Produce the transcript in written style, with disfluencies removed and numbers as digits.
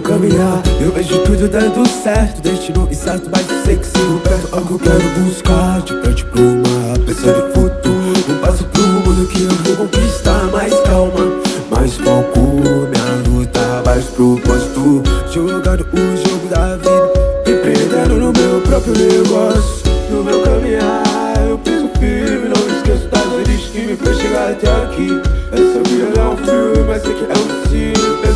caminhar, eu vejo tudo dando certo. Destino incerto, mas sei que sigo perto. Algo eu quero buscar, de frente pro mar, pensando em futuro. Um passo pro mundo que eu vou conquistar. Mais calma, mais foco, minha luta, mais propósito. Jogando o jogo da vida, empreendendo no meu próprio negócio. No meu caminhar, eu piso firme, não esqueço das vezes que me fez chegar até aqui. Essa vida é um filme, mas sei que é um filme.